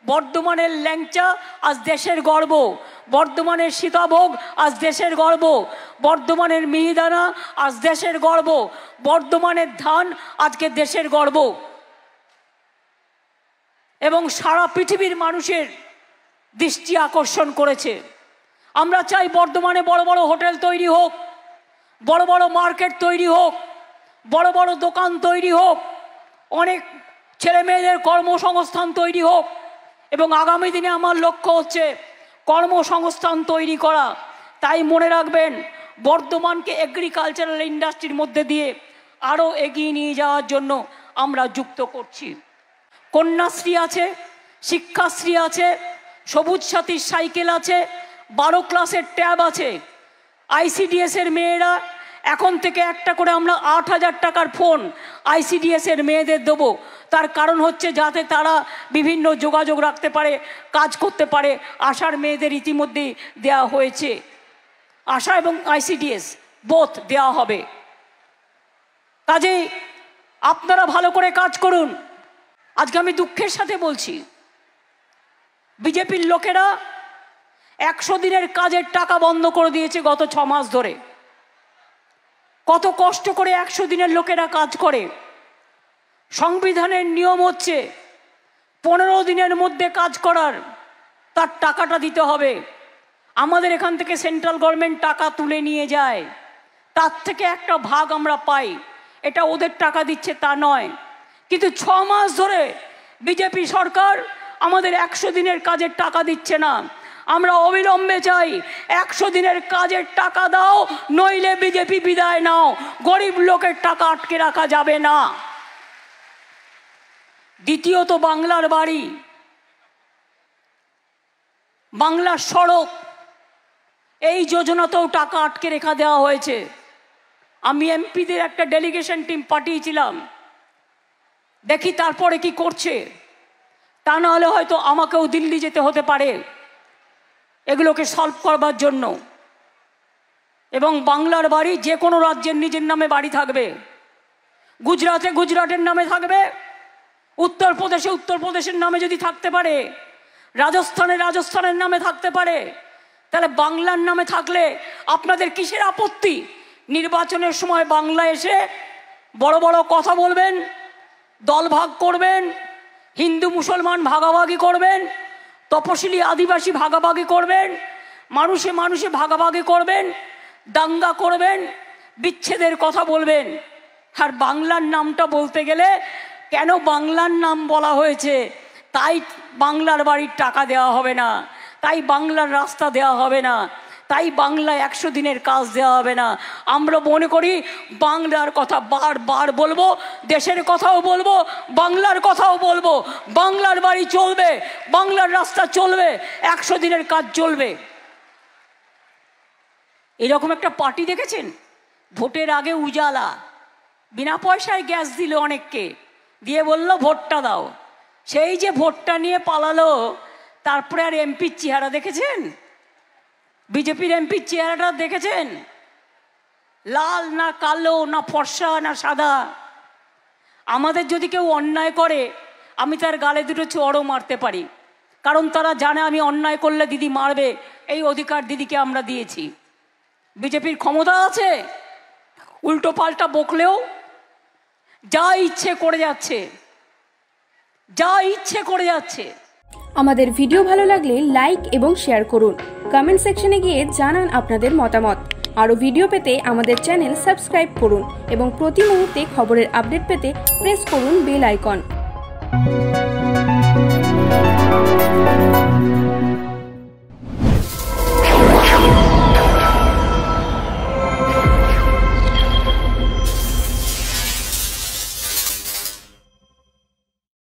বর্ধমানের ল্যাংচা আজ দেশের গর্ব, বর্ধমানের সীতাভোগ আজ দেশের গর্ব, বর্ধমানের মিহিদানা আজ দেশের গর্ব, বর্ধমানের ধান আজকে দেশের গর্ব এবং সারা পৃথিবীর মানুষের দৃষ্টি আকর্ষণ করেছে। আমরা চাই বর্ধমানে বড় বড় হোটেল তৈরি হোক, বড় বড় মার্কেট তৈরি হোক, বড় বড় দোকান তৈরি হোক, অনেক ছেলে মেয়েদের কর্মসংস্থান তৈরি হোক এবং আগামী দিনে আমার লক্ষ্য হচ্ছে কর্মসংস্থান তৈরি করা। তাই মনে রাখবেন, বর্ধমানকে এগ্রিকালচারাল ইন্ডাস্ট্রির মধ্যে দিয়ে আরও এগিয়ে নিয়ে যাওয়ার জন্য আমরা যুক্ত করছি। কন্যাশ্রী আছে, শিক্ষাশ্রী আছে, সবুজ সাথীর সাইকেল আছে, 12 ক্লাসের ট্যাব আছে। আইসিডিএসের মেয়েরা এখন থেকে একটা করে আমরা 8,000 টাকার ফোন আইসিডিএসের মেয়েদের দেবো। তার কারণ হচ্ছে যাতে তারা বিভিন্ন যোগাযোগ রাখতে পারে, কাজ করতে পারে। আশার মেয়েদের ইতিমধ্যেই দেয়া হয়েছে, আশা এবং আইসিডিএস বোথ দেওয়া হবে। কাজেই আপনারা ভালো করে কাজ করুন। আজকে আমি দুঃখের সাথে বলছি, বিজেপির লোকেরা 100 দিনের কাজের টাকা বন্ধ করে দিয়েছে গত 6 মাস ধরে। কত কষ্ট করে 100 দিনের লোকেরা কাজ করে। সংবিধানের নিয়ম হচ্ছে 15 দিনের মধ্যে কাজ করার, তার টাকাটা দিতে হবে। আমাদের এখান থেকে সেন্ট্রাল গভর্নমেন্ট টাকা তুলে নিয়ে যায়, তার থেকে একটা ভাগ আমরা পাই। এটা ওদের টাকা দিচ্ছে তা নয়, কিন্তু 6 মাস ধরে বিজেপি সরকার আমাদের 100 দিনের কাজের টাকা দিচ্ছে না। আমরা অবিলম্বে চাই 100 দিনের কাজের টাকা দাও, নইলে বিজেপি বিদায় নাও। গরিব লোকের টাকা আটকে রাখা যাবে না। দ্বিতীয়ত বাংলার বাড়ি, বাংলার সড়ক, এই যোজনাতেও টাকা আটকে রেখা দেওয়া হয়েছে। আমি এমপিদের একটা ডেলিগেশন টিম পাঠিয়েছিলাম, দেখি তারপরে কি করছে। তা না হলে হয়তো আমাকেও দিল্লি যেতে হতে পারে এগুলোকে সলভ করবার জন্য। এবং বাংলার বাড়ি যে কোনো রাজ্যের নিজের নামে বাড়ি থাকবে। গুজরাটে গুজরাটের নামে থাকবে, উত্তরপ্রদেশে উত্তরপ্রদেশের নামে যদি থাকতে পারে, রাজস্থানে রাজস্থানের নামে থাকতে পারে, তাহলে বাংলার নামে থাকলে আপনাদের কিসের আপত্তি? নির্বাচনের সময় বাংলা এসে বড় বড় কথা বলবেন, দল ভাগ করবেন, হিন্দু মুসলমান ভাগাভাগি করবেন, তপশিলি আদিবাসী ভাগাভাগি করবেন, মানুষে মানুষে ভাগাভাগি করবেন, দাঙ্গা করবেন, বিচ্ছেদের কথা বলবেন। আর বাংলার নামটা বলতে গেলে কেন বাংলার নাম বলা হয়েছে তাই বাংলার বাড়ির টাকা দেওয়া হবে না, তাই বাংলার রাস্তা দেওয়া হবে না, তাই বাংলায় 100 দিনের কাজ দেওয়া হবে না। আমরা মনে করি বাংলার কথা বারবার বলবো, দেশের কথাও বলবো, বাংলার কথাও বলবো। বাংলার বাড়ি চলবে, বাংলার রাস্তা চলবে, 100 দিনের কাজ চলবে। এরকম একটা পার্টি দেখেছেন? ভোটের আগে উজালা, বিনা পয়সায় গ্যাস দিল অনেককে, দিয়ে বলল ভোটটা দাও। সেই যে ভোটটা নিয়ে পালালো, তারপরে আর এমপির চেহারা দেখেছেন? বিজেপির এমপির চেহারাটা দেখেছেন? লাল না কালো না ফর্সা না সাদা। আমাদের যদি কেউ অন্যায় করে আমি তার গালে দুটো চড়ও মারতে পারি, কারণ তারা জানে আমি অন্যায় করলে দিদি মারবে, এই অধিকার দিদিকে আমরা দিয়েছি। বিজেপির ক্ষমতা আছে, উল্টো পাল্টা বকলেও যা ইচ্ছে করে যাচ্ছে, যা ইচ্ছে করে যাচ্ছে। আমাদের ভিডিও ভালো লাগলে লাইক এবং শেয়ার করুন। কমেন্ট সেকশনে গিয়ে জানান আপনাদের মতামত। আরও ভিডিও পেতে আমাদের চ্যানেল সাবস্ক্রাইব করুন এবং প্রতি মুহূর্তে খবরের আপডেট পেতে প্রেস করুন বেল আইকন।